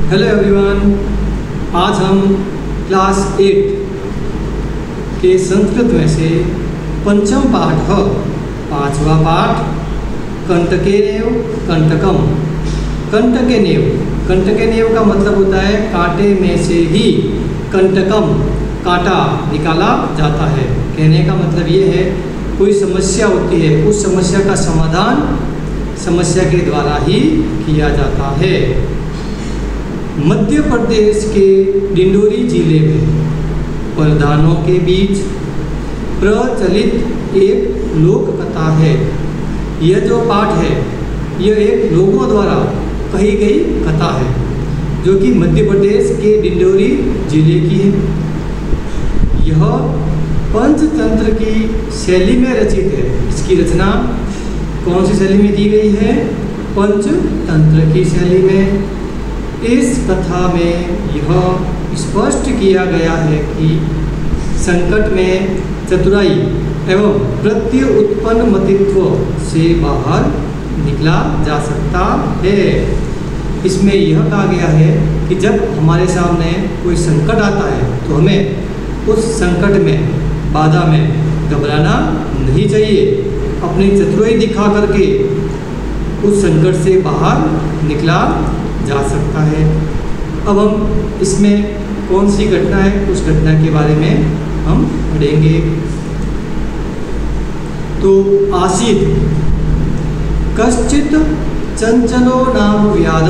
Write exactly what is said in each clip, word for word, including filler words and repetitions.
Hello everyone, आज हम class eight के संस्कृत में से पंचम पाठ है पांचवा पाठ कंटकेनेव कंटकम। कंटकेनेव कंटकेनेव का मतलब होता है कांटे में से ही कंटकम कांटा निकाला जाता है। कहने का मतलब ये है कोई समस्या होती है, उस समस्या का समाधान समस्या के द्वारा ही किया जाता है। मध्य प्रदेश के डिंडोरी जिले में प्रधानों के बीच प्रचलित एक लोक कथा है। यह जो पाठ है यह एक लोगों द्वारा कही गई कथा है जो कि मध्य प्रदेश के डिंडोरी जिले की है। यह पंचतंत्र की शैली में रचित है। इसकी रचना कौन सी शैली में दी गई है? पंचतंत्र की शैली में। इस कथा में यह स्पष्ट किया गया है कि संकट में चतुराई एवं प्रत्युत्पन्न मतित्व से बाहर निकला जा सकता है। इसमें यह कहा गया है कि जब हमारे सामने कोई संकट आता है तो हमें उस संकट में बाधा में घबराना नहीं चाहिए। अपनी चतुराई दिखा करके उस संकट से बाहर निकला जा सकता है। अब हम इसमें कौन सी घटना है उस घटना के बारे में हम पढ़ेंगे। तो आसीत कश्चित चंचलो नाम व्याध।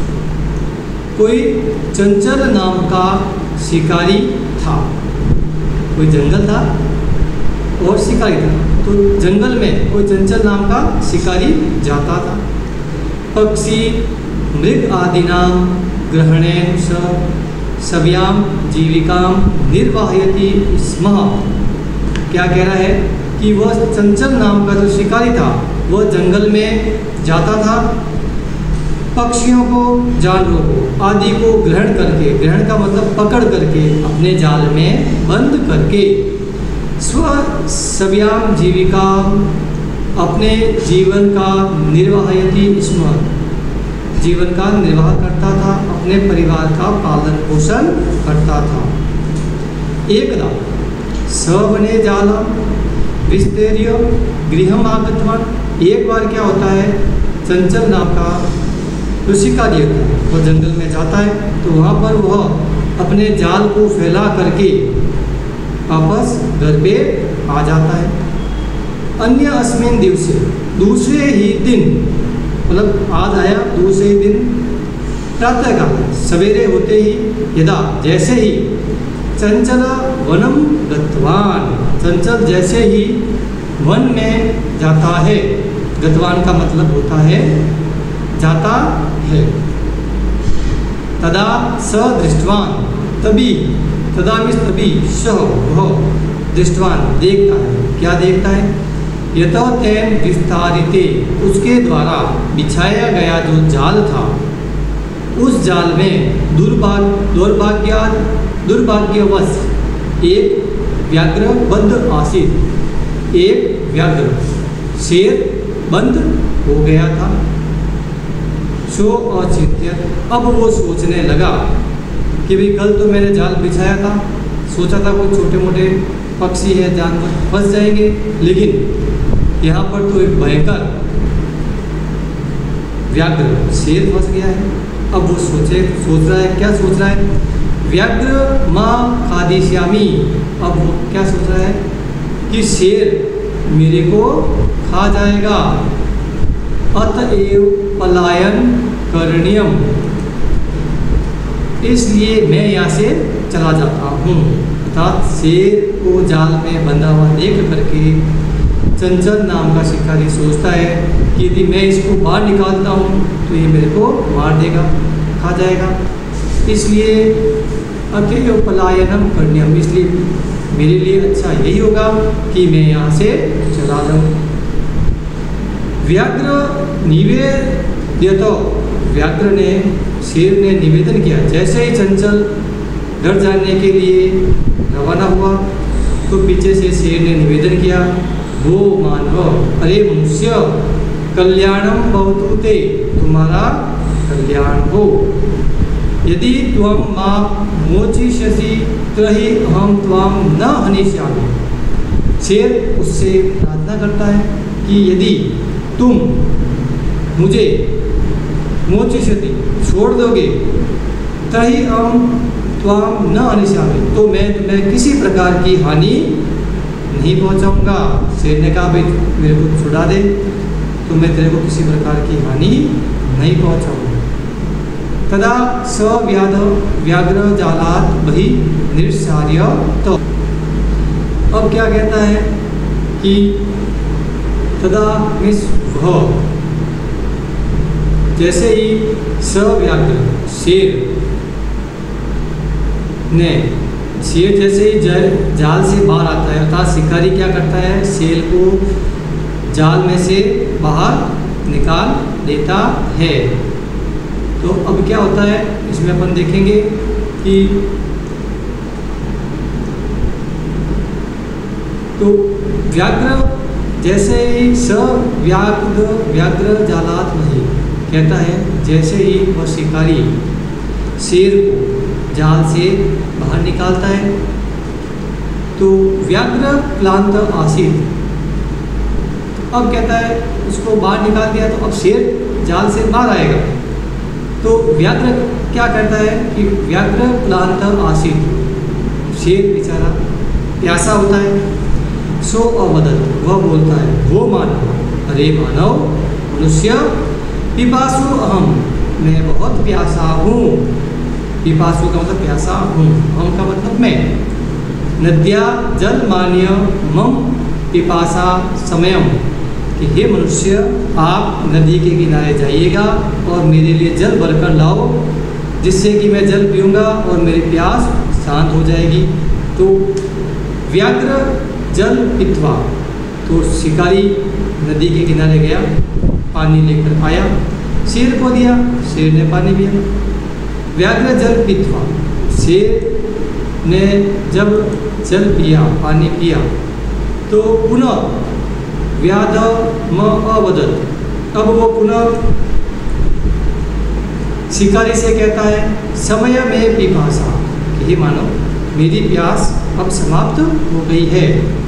कोई चंचल नाम का शिकारी था। कोई जंगल था और शिकारी था। तो जंगल में कोई चंचल नाम का शिकारी जाता था। पक्षी मृग आदिनाम ग्रहणेन स सव्याम जीविकाम निर्वाहयति स्म। क्या कह रहा है कि वह चंचल नाम का जो शिकारी था वह जंगल में जाता था। पक्षियों को, जानवरों को आदि को ग्रहण करके, ग्रहण का मतलब पकड़ करके अपने जाल में बंद करके स्व सव्याम जीविका अपने जीवन का निर्वाहयति स्म, जीवन का निर्वाह करता था, अपने परिवार का पालन पोषण करता था। एकदा सवने जालम विस्तेर्य गृहम आगतवान। एक बार क्या होता है, चंचल नाम का जो शिकारी होता है वह जंगल में जाता है तो वहाँ पर वह अपने जाल को फैला करके वापस घर पे आ जाता है। अन्य अस्मिन दिवसे, दूसरे ही दिन, मतलब आज आया दूसरे ही दिन प्रातःकाल सवेरे होते ही, यदा जैसे ही चंचल वनम गतवान, चंचल जैसे ही वन में जाता है। गतवान का मतलब होता है जाता है। तदा स दृष्टवान, तभी, तदा मिस तभी, सह वह दृष्टवान देखता है। क्या देखता है? यतोतेन विस्तारिते, उसके द्वारा बिछाया गया जो जाल था उस जाल में दुर्भाग्य दुर्भाग्य दुर्भाग्यवश एक व्याघ्र बंद आसीत, एक व्याघ्र शेर बंद हो गया था। सो अचिंत्य, अब वो सोचने लगा कि भाई कल तो मैंने जाल बिछाया था, सोचा था कोई छोटे मोटे पक्षी है, जानवर फंस जाएंगे, लेकिन यहाँ पर तो एक भयंकर व्याघ्र शेर फंस गया है। अब वो सोचे सोच रहा है, क्या सोच रहा है? व्याघ्र माँ खादिश्यामी। अब वो क्या सोच रहा है कि शेर मेरे को खा जाएगा। अतएव पलायन करणीयम, इसलिए मैं यहाँ से चला जाता हूँ। अर्थात शेर को जाल में बंधा हुआ देख करके चंचल नाम का शिकारी सोचता है कि यदि मैं इसको बाहर निकालता हूँ तो ये मेरे को मार देगा, खा जाएगा, इसलिए अतएव पलायनम करणीयम, इसलिए मेरे लिए अच्छा यही होगा कि मैं यहाँ से चला जाऊँ। व्याघ्र निवेद्यतो, व्याघ्र ने, शेर ने निवेदन किया। जैसे ही चंचल घर जाने के लिए रवाना हुआ तो पीछे से शेर ने निवेदन किया, वो मानव, अरे मनुष्य, कल्याणम भवतु ते, तुम्हारा कल्याण हो। यदि त्वं मां मोचिष्यसि तर्हि अहं त्वां न हनिष्यामि। शेर उससे प्रार्थना करता है कि यदि तुम मुझे मोचिष्यति छोड़ दोगे तर्हि अहं त्वां न हनिष्यामि, तो मैं तुम्हें किसी प्रकार की हानि नहीं पहुंचाऊंगा। शेर ने कहा भाई मेरे को छुड़ा दे तो मैं तेरे को किसी प्रकार की हानि नहीं पहुंचाऊंगा। तदा स व्याध व्याघ्र जालात बहि निस्सार्य। तो अब क्या कहता है कि तदा मिस वह, जैसे ही स व्याघ्र शेर ने शेर जैसे ही जल जाल से बाहर आता है, अर्थात शिकारी क्या करता है, शेर को जाल में से बाहर निकाल देता है। तो अब क्या होता है इसमें अपन देखेंगे कि तो व्याघ्र जैसे ही स व्याघ्र व्याघ्र जालात नहीं कहता है, जैसे ही वह शिकारी शेर को जाल से बाहर निकालता है तो व्याघ्र प्लांत आसीत। अब कहता है उसको बाहर निकाल दिया तो अब शेर जाल से बाहर आएगा, तो व्याघ्र क्या करता है कि व्याघ्र प्लांत आसीत, शेर बेचारा प्यासा होता है। सो अवदत, वह बोलता है, वो मानव, अरे मानव मनुष्य, पिपासु अहम, मैं बहुत प्यासा हूँ। पिपासु का मतलब प्यासा हूँ, अहम का मतलब मैं। नद्या जल मान्य मम पिपासा समयम, कि हे मनुष्य आप नदी के किनारे जाइएगा और मेरे लिए जल भरकर लाओ, जिससे कि मैं जल पीऊँगा और मेरी प्यास शांत हो जाएगी। तो व्याघ्र जल पीत्वा, तो शिकारी नदी के किनारे गया, पानी लेकर आया, शेर को दिया, शेर ने पानी पिया। व्याघ्र जल पीत्वा, शेर ने जब जल पिया, पानी पिया, तो पुनः व्याध म अवदत, अब वो पुनः शिकारी से कहता है, समय में पिपासा, कि मानो मेरी प्यास अब समाप्त हो गई है।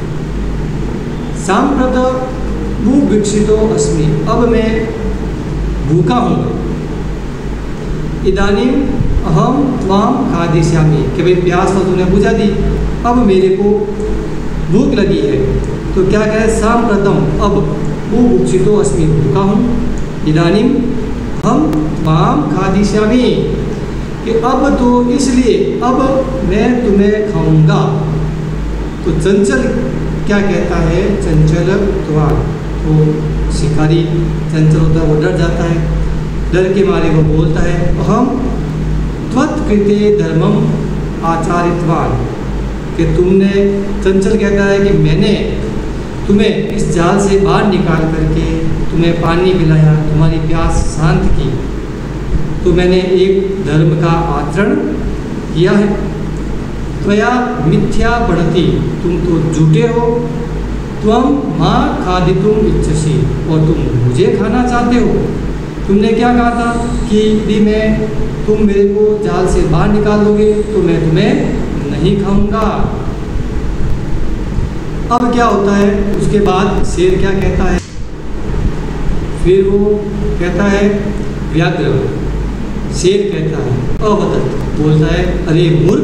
सांप्रत भूभिक्षितो अस्मि, अब मैं भूखा हूँ। इदानीम अहम त्वाम खादिष्यामि, कि भाई प्यास तो तूने बुझा दी, अब मेरे को भूख लगी है। तो क्या कहे, सांप्रतम, अब भूभिक्षितो अस्मि, भूखा हूँ। इदानीम हम त्वाम खादिष्यामि, कि अब तो इसलिए अब मैं तुम्हें खाऊंगा। तो चंचल क्या कहता है, चंचल द्वार, तो शिकारी चंचल होता है, वो डर जाता है, डर के मारे वो बोलता है, अहम त्वत्कृते धर्मम आचारितवान, कि तुमने, चंचल कहता है कि मैंने तुम्हें इस जाल से बाहर निकाल करके तुम्हें पानी पिलाया, तुम्हारी प्यास शांत की, तो मैंने एक धर्म का आचरण किया है। त्वया मिथ्या बढ़ती, तुम तो झूठे हो। त्वम माँ खादितुम इच्छसि, और तुम मुझे खाना चाहते हो। तुमने क्या कहा था कि यदि मैं तुम मेरे को जाल से बाहर निकाल दोगे तो मैं तुम्हें नहीं खाऊंगा। अब क्या होता है, उसके बाद शेर क्या कहता है, फिर वो कहता है, व्याघ्र शेर कहता है, अवदत, बोलता है, अरे मूर्ख,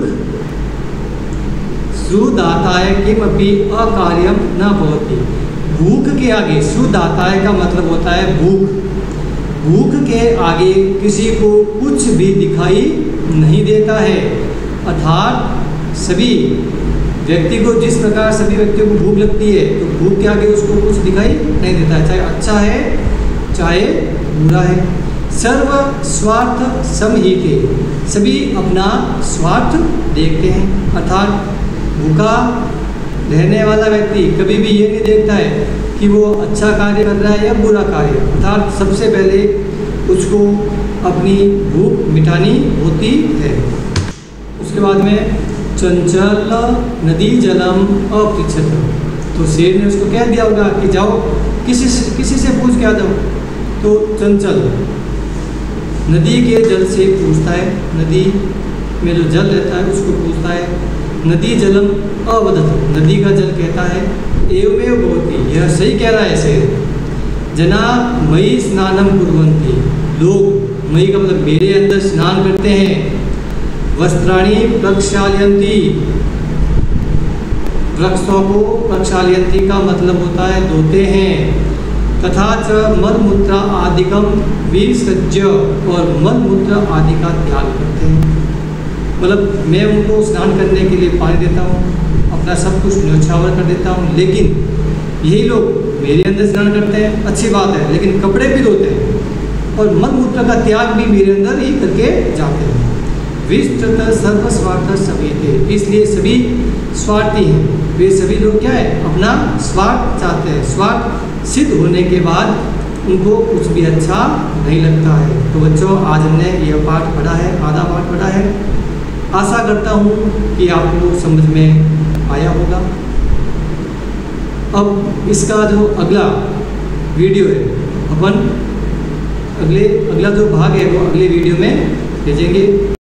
सुदाताय किमपि अकार्यम न भवति। भूख के आगे, सुदाताय का मतलब होता है भूख, भूख के आगे किसी को कुछ भी दिखाई नहीं देता है। अर्थात सभी व्यक्ति को, जिस प्रकार सभी व्यक्तियों को भूख लगती है, तो भूख के आगे उसको कुछ दिखाई नहीं देता है, चाहे अच्छा है चाहे बुरा है। सर्व स्वार्थ समहीते, सभी अपना स्वार्थ देखते हैं। अर्थात भूखा रहने वाला व्यक्ति कभी भी ये नहीं देखता है कि वो अच्छा कार्य कर रहा है या बुरा कार्य, अर्थात सबसे पहले उसको अपनी भूख मिटानी होती है। उसके बाद में चंचल नदी जलम अपृच्छत, तो शेर ने उसको कह दिया होगा कि जाओ किसी से किसी से पूछ के आ जाओ। तो चंचल नदी के जल से पूछता है, नदी में जो जल रहता है उसको पूछता है। नदी जलम अवदत, नदी का जल कहता है एवमेव भवति, यह सही कह रहा है ऐसे। जना मयि स्नानम कुर्वन्ति, लोग, मयि का मतलब मेरे अंदर स्नान करते हैं। वस्त्राणि प्रक्षालयन्ति, वृक्षों को प्रक्षालयन्ति का मतलब होता है धोते हैं। तथा च मलमूत्र आदिकम विसर्ज्य, और मलमूत्र आदि का त्याग करते हैं। मतलब मैं उनको स्नान करने के लिए पानी देता हूँ, अपना सब कुछ न्यौछावर कर देता हूँ, लेकिन यही लोग मेरे अंदर स्नान करते हैं, अच्छी बात है, लेकिन कपड़े भी धोते हैं और मलमूत्र का त्याग भी मेरे अंदर ही करके जाते हैं। विस्तृत सर्वस्वार्थ सभी थे, इसलिए सभी स्वार्थी हैं। वे सभी लोग क्या है, अपना स्वार्थ चाहते हैं। स्वार्थ सिद्ध होने के बाद उनको कुछ भी अच्छा नहीं लगता है। तो बच्चों, आज हमने यह पाठ पढ़ा है, आधा पाठ पढ़ा है। आशा करता हूँ कि आपको समझ में आया होगा। अब इसका जो अगला वीडियो है, अपन अगले अगला जो भाग है वो अगले वीडियो में भेजेंगे।